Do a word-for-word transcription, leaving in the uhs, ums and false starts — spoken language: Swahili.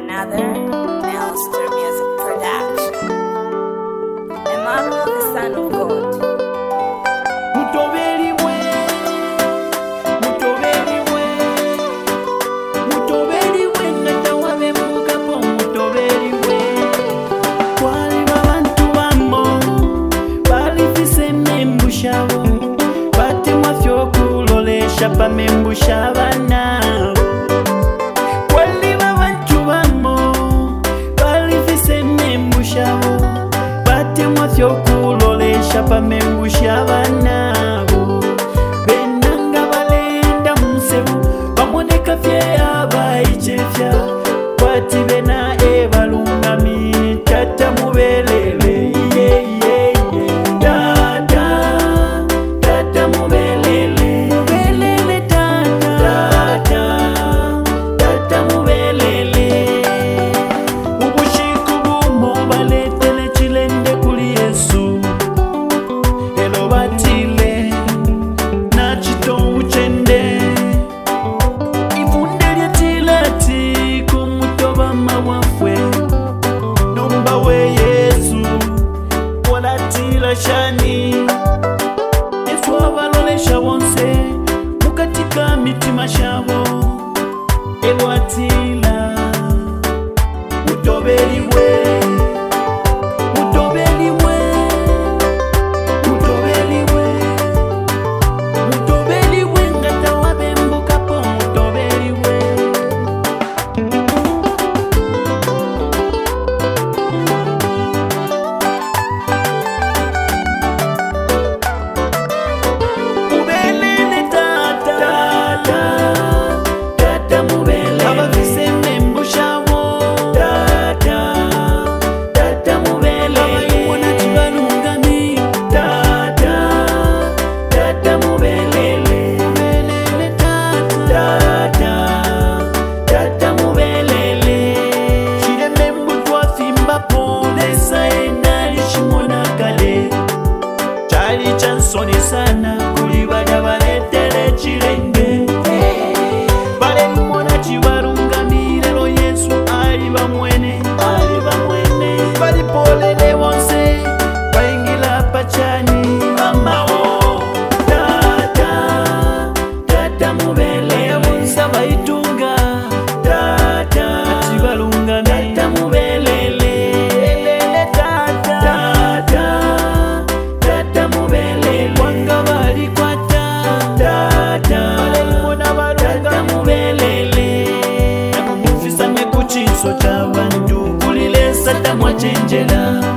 another Nelster Music production. Emmanuel, the Son of God. Mutobe Ilibwe, Mutobe Ilibwe, Mutobe Ilibwe ngata wabembuka po Mutobe Ilibwe. Kwali babantu bambo, balifise membushabo, bati mwafyo kulolesha pa membushaba nabo. Kwali babantu bambo, balifise membushabo, bati mwafyo kulolesha pa membushaba nabo. Benanga balenda Amuseio, bamoneka fye abayichefya, kwati bena ebalungami tata mubelele. Yeah, yeah, yeah. Tata, tata mubelele, mubelele tata, tata, tata mubelele. Ubushiku bumo baletele chilende kuli Yesu, elo batile na chito uchende. Ifunde lyetilati kumutoba mawafwe, nomba we Yesu walatila shani. Yesu abalolesha bonse mukatika mitima shabo, elo atila. Mutobe Ilibwe, Mutobe Ilibwe, Mutobe Ilibwe, Mutobe Ilibwe ngata wabembuka po Mutobe Ilibwe. Mubelele tata, tata, tata mubelele. Abafise membushabo, tata, tata mubelele. Abayibona chibalungami, tata, tata mubelele. Mubelele tata, tata, tata mubelele. Chireme mbutwa fimba pole saena lishimona kale, chali chansoni sana kuli bada baletele chilenge. Bale mwana chibarungamire lo Yesu ali bamwene, ali bamwene. Bali polele wonse baingila pachani amao. Tata, tata mubelele. Abunsa baitunga, tata, chibarungami, tata mubelele. Lele tata, tata, tata mubelele. Wanga bali kwata, tata, bale mwana barunga, tata mubelele. Nakufisa mekuchiso cha bantu kulile sata mwachenjela.